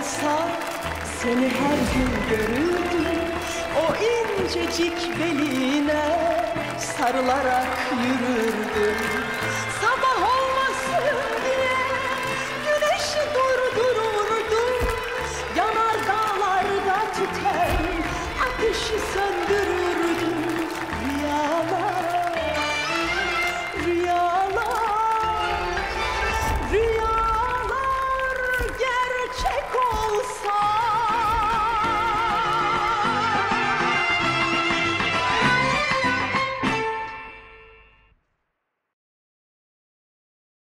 olsa seni her gün görürdüm. O incecik beline sarılarak yürürdüm. Sabah olmasın diye güneşi durdururdum. Yanar dağlarda tüten ateşi söndürürdüm. Rüyalar, rüyalar, rüyalar gerçek olsa